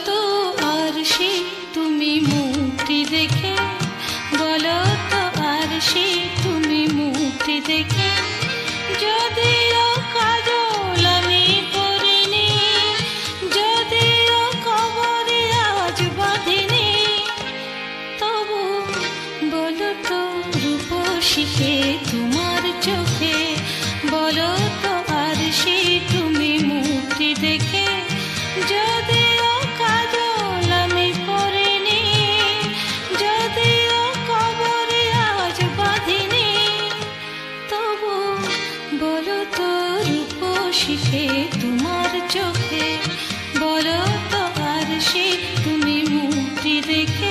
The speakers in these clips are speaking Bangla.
তো আর সে তুমি মুক্তি দেখে, বলো তো আর সে তুমি মুক্তি দেখে। যদিও কাজল আমি পরিনি, যদিও কবরে আজ বাঁধিনি, তবু বলো তো রূপসীকে তোমার চোখে, বলো তো আর সে তুমি মুক্তি দেখে। যদিও কাজল আমি পরিনি, যদিও কবরে আজ বাঁধিনি, তবু বলো তো রূপসীকে তোমার চোখে, বলো তো আর সে তুমি মুক্তি দেখে।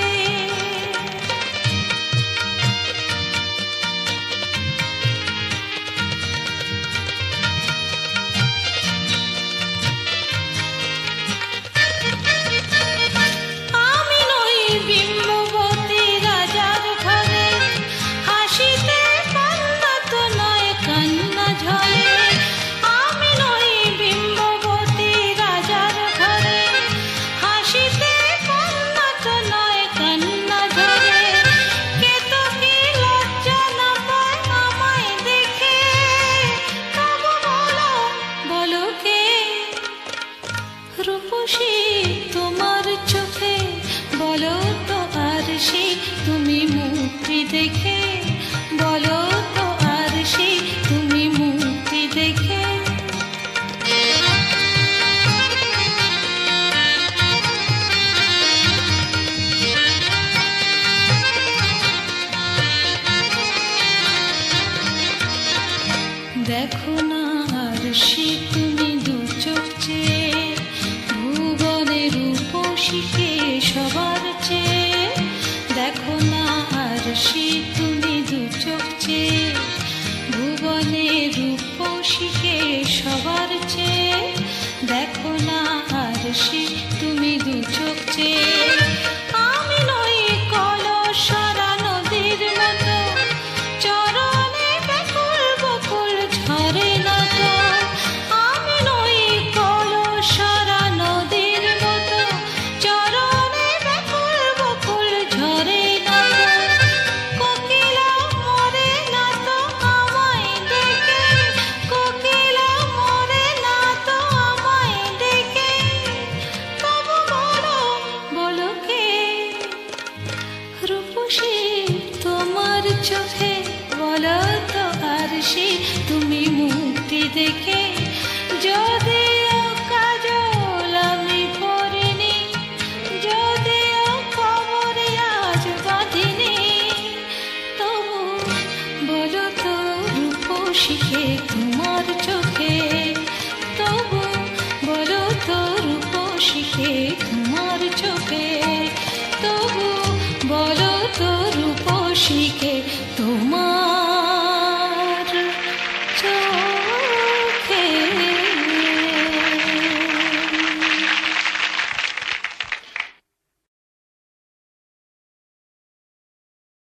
রূপসী তোমার চোখে, বলো তো আর সে তুমি মুক্তি দেখে, বলো তো আর সে তুমি মুক্তি দেখে। দেখো না আর সে তুমি দু চোখ চেয়ে, ভুবনের রূপসীকে সবার চেয়ে। দেখো না আর সে তুমি দু চোখ চেয়ে, ভুবনের রূপসীকে সবার চেয়ে। দেখো না আর সে তুমি দু চোখ চেয়ে। আমি নই কলসরা নদীর মতো, চরণে ব্যাকুল বকুল ঝরে না তো। আমি নই কলসরা নদীর মতো, চরণে ব্যাকুল বকুল ঝরে না তো। কোকিলা মরে না তো আমায় ডেকে, কোকিলা মরে না তো আমায় ডেকে, তবু বলো বলো কে রূপসী তোমার চোখে, বলো তো আর সে তুমি মুক্তি দেখে।